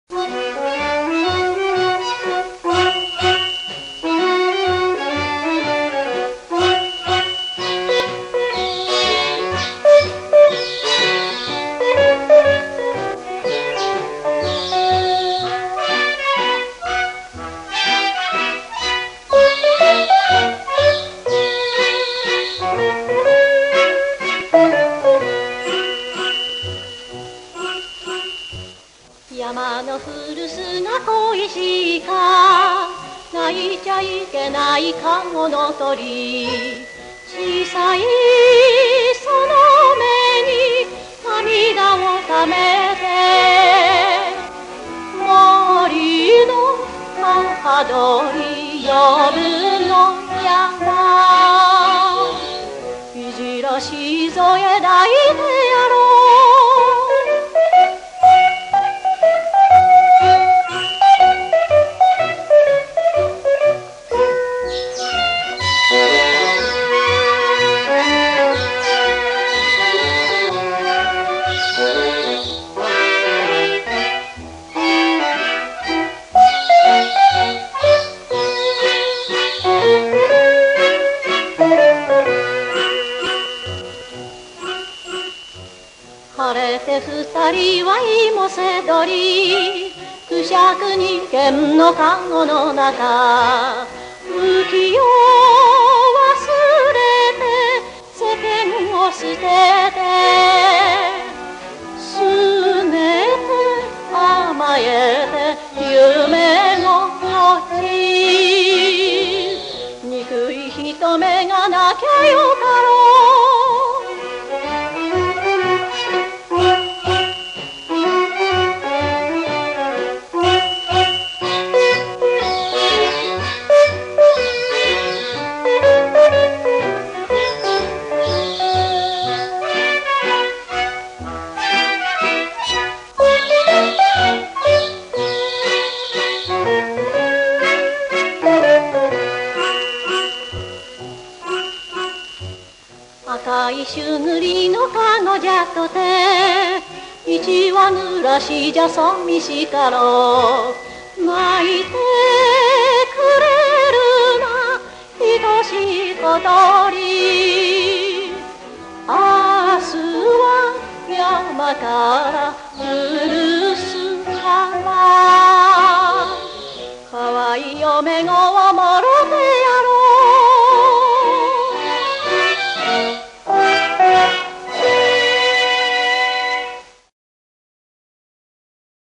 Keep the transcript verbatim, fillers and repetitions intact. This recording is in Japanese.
山の古巣が恋しか泣いちゃいけない籠の鳥、小さいその目に涙をためて、森の母鳥夜の山、いじらし添え抱いてやろう。晴れて二人は芋せどり、くしゃくに剣の籠の中、浮世忘れて世間を捨てて、すねて甘えて夢心地、憎い人目がなきゃよかろう。赤い朱塗りのかごじゃとて、一羽濡らしじゃそみしかろう。泣いてくれるな愛しい小鳥、明日は山から